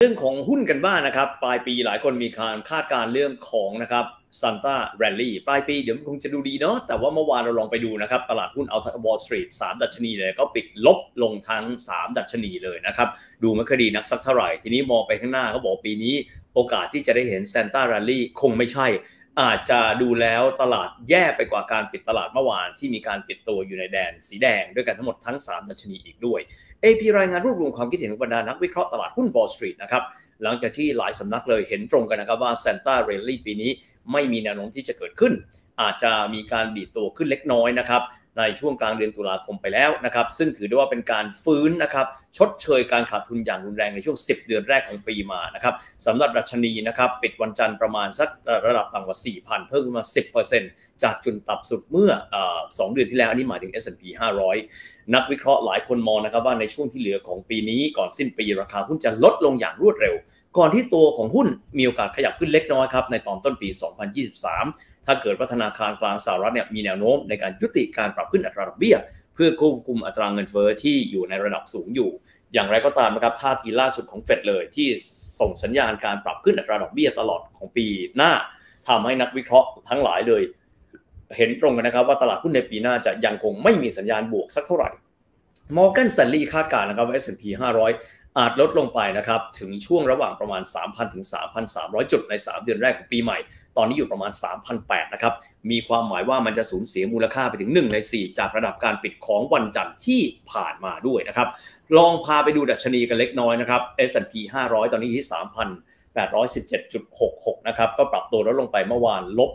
รื่องของหุ้นกันบ้างนะครับปลายปีหลายคนมีการคาดการณ์เรื่องของนะครับซันต้าแรลลี่ปลายปีเดี๋ยวคงจะดูดีเนาะแต่ว่าเมื่อวานเราลองไปดูนะครับตลาดหุ้นเอาท์วอลล์สตรีท3ดัชนีเลยก็ปิดลบลงทั้ง3ดัชนีเลยนะครับดูไม่ค่อยดีนักสักเท่าไหร่ทีนี้มองไปข้างหน้าเขาบอกปีนี้โอกาสที่จะได้เห็นซันต้าแรลลี่คงไม่ใช่อาจจะดูแล้วตลาดแย่ไปกว่าการปิดตลาดเมื่อวานที่มีการปิดตัวอยู่ในแดนสีแดงด้วยกันทั้งหมดทั้ง3ดัชนีอีกด้วย AP รายงานรวบรวมความคิดเห็นของบรรดานักวิเคราะห์ตลาดหุ้น Wall Street นะครับหลังจากที่หลายสำนักเลยเห็นตรงกันนะครับว่า Santa Rally ปีนี้ไม่มีแนวโน้มที่จะเกิดขึ้นอาจจะมีการบีบตัวขึ้นเล็กน้อยนะครับในช่วงกลางเดือนตุลาคมไปแล้วนะครับซึ่งถือได้ว่าเป็นการฟื้นนะครับชดเชยการขาดทุนอย่างรุนแรงในช่วง10เดือนแรกของปีมานะครับสำหรับดัชนีนะครับปิดวันจันทร์ประมาณสักระดับต่ำกว่า 4,000 เพิ่มขึ้นมา 10% จากจุดต่ำสุดเมื่อ2เดือนที่แล้วอันนี้หมายถึง S&P 500นักวิเคราะห์หลายคนมองนะครับว่าในช่วงที่เหลือของปีนี้ก่อนสิ้นปีราคาหุ้นจะลดลงอย่างรวดเร็วก่อนที่ตัวของหุ้นมีโอกาสขยับขึ้นเล็กน้อยครับในตอนต้นปี 2023ถ้าเกิดว่าธนาคารกลางสหรัฐเนี่ยมีแนวโน้มในการยุติการปรับขึ้นอัตราดอกเบี้ยเพื่อควบคุมอัตราเงินเฟ้อที่อยู่ในระดับสูงอยู่อย่างไรก็ตามนะครับท่าทีล่าสุดของเฟดเลยที่ส่งสัญญาณการปรับขึ้นอัตราดอกเบี้ยตลอดของปีหน้าทำให้นักวิเคราะห์ทั้งหลายเลยเห็นตรงกันนะครับว่าตลาดหุ้นในปีหน้าจะยังคงไม่มีสัญญาณบวกสักเท่าไหร่ Morgan Stanley คาดการณ์นะครับว่า S&P 500อาจลดลงไปนะครับถึงช่วงระหว่างประมาณ 3,000 ถึง 3,300 จุดใน3เดือนแรกของปีใหม่ตอนนี้อยู่ประมาณ 3,800 นะครับมีความหมายว่ามันจะสูญเสียมูลค่าไปถึง1ใน4จากระดับการปิดของวันจันทร์ที่ผ่านมาด้วยนะครับลองพาไปดูดัชนีกันเล็กน้อยนะครับ S&P 500 ตอนนี้ที่ 3,817.66 นะครับก็ปรับตัวลดลงไปเมื่อวานลบ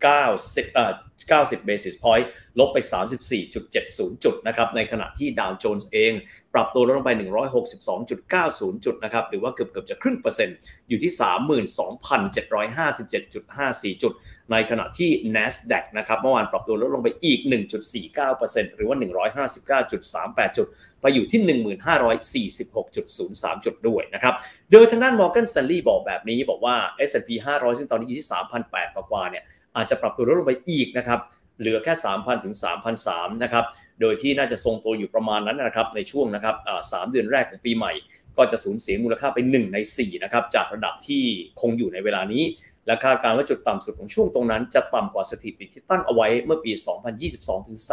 90 basis point ลบไป 34.70 จุดนะครับในขณะที่ดาวโจนส์เองปรับตัวลดลงไป 162.90 จุดนะครับหรือว่าเกือบจะครึ่งเปอร์เซ็นต์อยู่ที่ 32,757.54 จุดในขณะที่ NASDAQ นะครับเมื่อวานปรับตัวลดลงไปอีก 1.49% หรือว่า 159.38 จุดไปอยู่ที่ 1546.03 จุดด้วยนะครับโดยทางด้าน Morgan Stanley บอกแบบนี้บอกว่า S&P 500 ซึ่งตอนนี้อยู่ที่ 3,800 กว่าเนี่ยอาจจะปรับตัวลดลงไปอีกนะครับเหลือแค่ 3,000 ถึง 3,300 นะครับโดยที่น่าจะทรงตัวอยู่ประมาณนั้นนะครับในช่วงนะครับ3เดือนแรกของปีใหม่ก็จะสูญเสียมูลค่าไป1ใน4นะครับจากระดับที่คงอยู่ในเวลานี้และคาดการณ์ว่าจุดต่ำสุดของช่วงตรงนั้นจะต่ำกว่าสถิติที่ตั้งเอาไว้เมื่อปี 2022 ถึง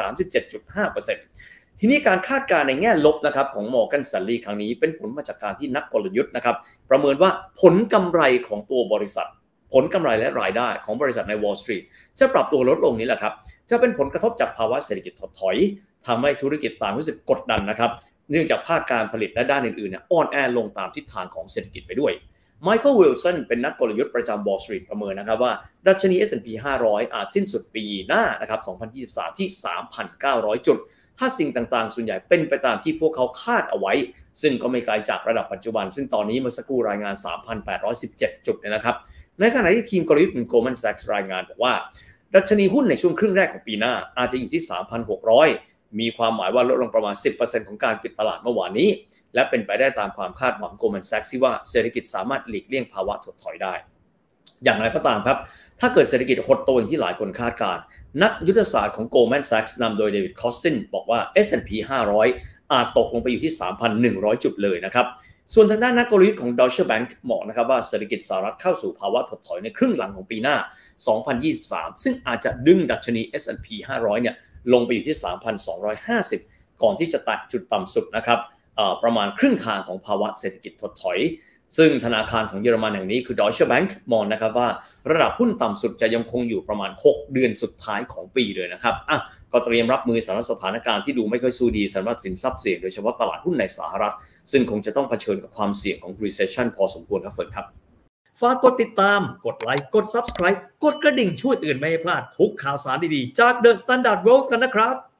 37.5% ทีนี้การคาดการณ์ในแง่ลบนะครับของ Morgan Stanley ครั้งนี้เป็นผลมาจากการที่นักกลยุทธ์นะครับประเมินว่าผลกำไรของตัวบริษัทผลกำไรและรายได้ของบริษัทใน Wall Street จะปรับตัวลดลงนี้แหละครับจะเป็นผลกระทบจากภาวะเศรษฐกิจถดถอยทำให้ธุรกิจต่างรู้สึกกดดันนะครับเนื่องจากภาคการผลิตและด้านอื่นๆเนี่ยอ่อนแอลงตามทิศทางของเศรษฐกิจไปด้วย Michael Wilson เป็นนักกลยุทธ์ประจำ Wall Street ประเมินนะครับว่าดัชนี S&P 500 อาจสิ้นสุดปีหน้านะครับ2023 ที่ 3,900 จุดถ้าสิ่งต่างๆส่วนใหญ่เป็นไปตามที่พวกเขาคาดเอาไว้ซึ่งก็ไม่ไกลจากระดับปัจจุบันซึ่งตอนนี้เมื่อสักครู่รายงาน 3,817 จุดนะครับในขณะที่ทีมกลยุทธ์ของ Goldman Sachs รายงานบอกว่าดัชนีหุ้นในช่วงครึ่งแรกของปีหน้าอาจจะอยู่ที่ 3,600 มีความหมายว่าลดลงประมาณ 10% ของการปิดตลาดเมื่อวานนี้และเป็นไปได้ตามความคาดหวัง Goldman Sachs ที่ว่าเศรษฐกิจสามารถหลีกเลี่ยงภาวะถดถอยได้อย่างไรก็ตามครับถ้าเกิดเศรษฐกิจหดตัวอย่างที่หลายคนคาดการณ์นักยุทธศาสตร์ของ Goldman Sachs นำโดยเดวิดคอสตินบอกว่า S&P 500 อาจตกลงไปอยู่ที่ 3,100 จุดเลยนะครับส่วนทางด้านนักกลยุทธ์ของ Deutsche Bank บอกนะครับว่าเศรษฐกิจสหรัฐเข้าสู่ภาวะถดถอยในครึ่งหลังของปีหน้า 2023 ซึ่งอาจจะดึงดัชนี S&P 500 เนี่ยลงไปอยู่ที่ 3,250 ก่อนที่จะตัดจุดต่ำสุดนะครับประมาณครึ่งทางของภาวะเศรษฐกิจถดถอยซึ่งธนาคารของเยอรมันแห่งนี้คือ Deutsche Bank มองนะครับว่าระดับหุ้นต่ำสุดจะยังคงอยู่ประมาณ6เดือนสุดท้ายของปีเลยนะครับก็เตรียมรับมือสำหรับสถานการณ์ที่ดูไม่ค่อยสู้ดีสำหรับสินทรัพย์เสี่ยงโดยเฉพาะตลาดหุ้นในสหรัฐซึ่งคงจะต้องเผชิญกับความเสี่ยงของ recession พอสมควรครับเฟิร์นครับฝากกดติดตามกดไลค์กด Subscribe กดกระดิ่งช่วยเตือนไม่ให้พลาดทุกข่าวสารดีๆจาก The Standard World กันนะครับ